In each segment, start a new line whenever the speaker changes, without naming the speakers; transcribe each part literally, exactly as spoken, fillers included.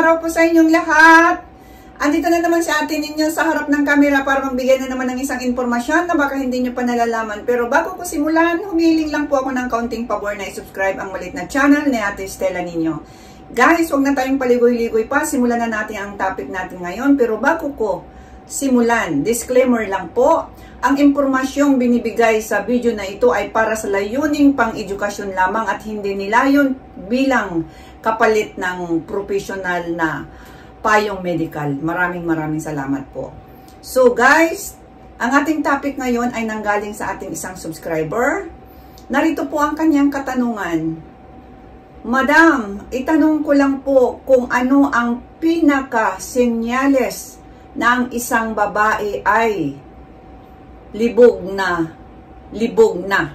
araw po sa inyong lahat. Andito na naman si ate ninyo sa harap ng camera para magbigay na naman ng isang impormasyon na baka hindi nyo pa nalalaman. Pero bago ko simulan, humiling lang po ako ng kaunting pabor na i-subscribe ang malit na channel ni Ate Stella ninyo. Guys, huwag na tayong paligoy-ligoy pa. Simulan na natin ang topic natin ngayon. Pero bago ko simulan, disclaimer lang po. Ang impormasyong binibigay sa video na ito ay para sa layuning pang-edukasyon lamang at hindi nilayon bilang kapalit ng professional na payong medical. Maraming maraming salamat po. So guys, ang ating topic ngayon ay nanggaling sa ating isang subscriber. Narito po ang kanyang katanungan. Madam, itanong ko lang po kung ano ang pinaka-senyales na ang isang babae ay libog na, libog na.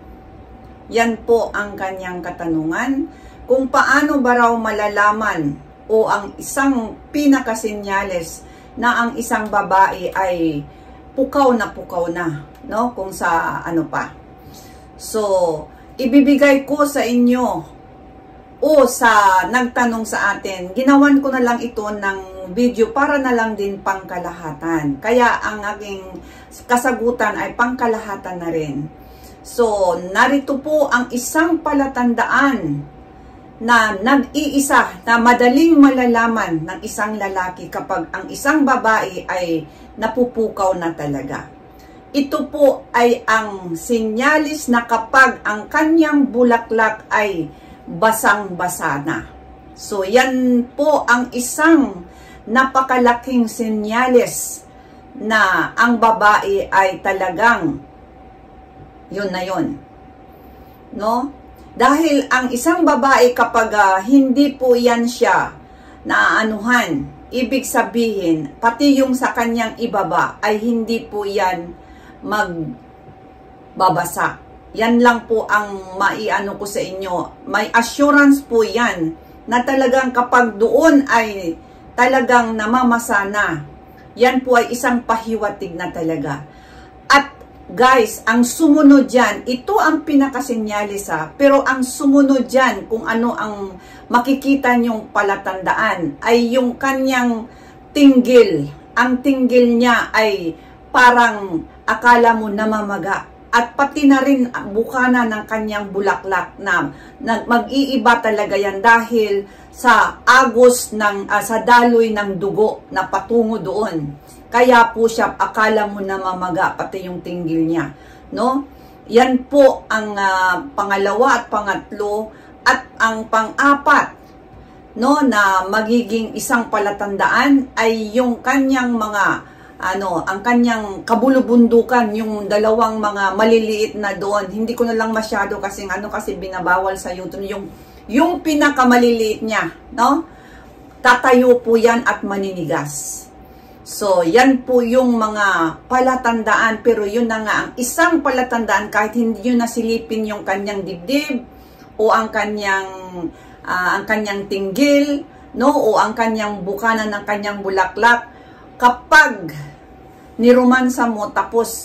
Yan po ang kanyang katanungan. Kung paano ba raw malalaman o ang isang pinakasenyales na ang isang babae ay pukaw na pukaw na, no? Kung sa ano pa. So, ibibigay ko sa inyo o sa nagtanong sa atin, ginawan ko na lang ito ng video para na lang din pangkalahatan. Kaya ang aking kasagutan ay pangkalahatan na rin. So, narito po ang isang palatandaan na nag-iisa, na madaling malalaman ng isang lalaki kapag ang isang babae ay napupukaw na talaga. Ito po ay ang sinyalis na kapag ang kanyang bulaklak ay basang-basa na. So, yan po ang isang napakalaking sinyalis na ang babae ay talagang yun na yun. No? Dahil ang isang babae kapag uh, hindi po yan siya naaanuhan, ibig sabihin, pati yung sa kanyang ibaba ay hindi po yan magbabasa. Yan lang po ang maiano ko sa inyo. May assurance po yan na talagang kapag doon ay talagang namamasa na, yan po ay isang pahiwatig na talaga. At guys, ang sumunod dyan, ito ang pinakasenyalis ha, pero ang sumunod dyan, kung ano ang makikita nyong palatandaan, ay yung kanyang tinggil. Ang tinggil niya ay parang akala mo namamaga. At pati na rin bukana ng kanyang bulaklak na, na mag-iiba talaga yan dahil sa agos ng, uh, sa daloy ng dugo na patungo doon. Kaya po siya, akala mo namamaga, pati yung tinggil niya. No? Yan po ang uh, pangalawa at pangatlo. At ang pang-apat, no, na magiging isang palatandaan ay yung kanyang mga, ano, ang kanyang kabulubundukan, yung dalawang mga maliliit na doon. Hindi ko na lang masyado kasi, ano, kasi binabawal sa YouTube. Yung, yung pinakamaliliit niya, no? Tatayo po yan at maninigas. So, yan po yung mga palatandaan, pero yun na nga, ang isang palatandaan, kahit hindi yun nasilipin yung kanyang dibdib, o ang kanyang, uh, ang kanyang tinggil, no, o ang kanyang bukana ng kanyang bulaklak, kapag niromansa mo, tapos,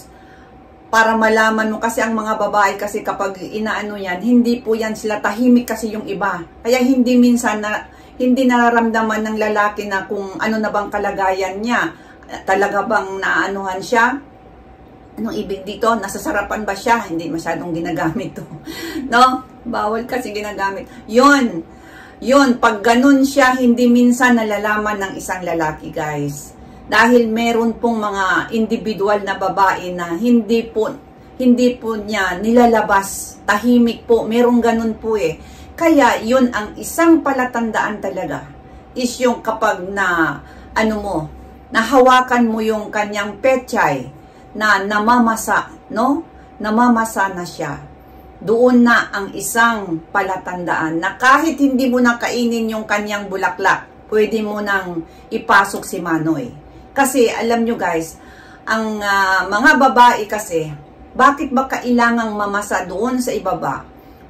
para malaman mo, kasi ang mga babae, kasi kapag inaano yan, hindi po yan sila tahimik kasi yung iba. Kaya hindi minsan na, hindi nararamdaman ng lalaki na kung ano na bang kalagayan niya. Talaga bang naanuhan siya? Anong ibig dito? Nasasarapan ba siya? Hindi masyadong ginagamit to. No? Bawal kasi ginagamit. Yun. Yun. Pag ganun siya, hindi minsan nalalaman ng isang lalaki, guys. Dahil meron pong mga individual na babae na hindi po, hindi po niya nilalabas. Tahimik po. Merong ganun po eh. Kaya yun ang isang palatandaan talaga is yung kapag na ano mo, nahawakan mo yung kanyang pechay na namamasa, no? Namamasa na siya. Doon na ang isang palatandaan na kahit hindi mo na kainin yung kanyang bulaklak, pwede mo nang ipasok si Manoy. Kasi alam nyo guys, ang uh, mga babae kasi, bakit ba kailangang mamasa doon sa ibaba?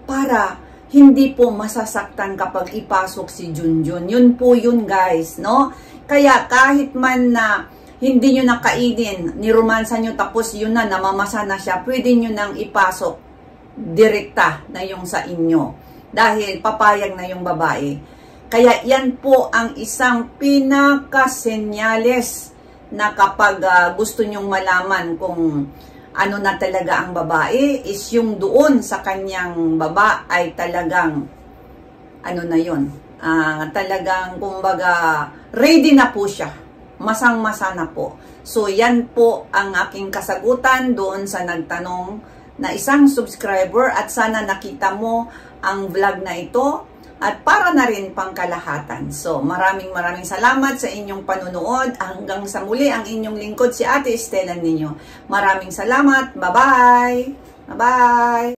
Para hindi po masasaktan kapag ipasok si Junjun. Yun po yun guys, no? Kaya kahit man na hindi nyo nakainin, niromansa nyo tapos yun na, namamasa na siya, pwede nyo nang ipasok direkta na yung sa inyo. Dahil papayag na yung babae. Kaya yan po ang isang pinakasenyales na kapag uh, gusto nyong malaman kung ano na talaga ang babae, is yung doon sa kanyang baba ay talagang ano na yun, uh, talagang kumbaga ready na po siya, masang-masa na po. So yan po ang aking kasagutan doon sa nagtanong na isang subscriber, at sana nakita mo ang vlog na ito at para na rin pangkalahatan. So maraming maraming salamat sa inyong panunood. Hanggang sa muli, ang inyong lingkod si Ate Estela ninyo. Maraming salamat. Bye-bye! Bye-bye!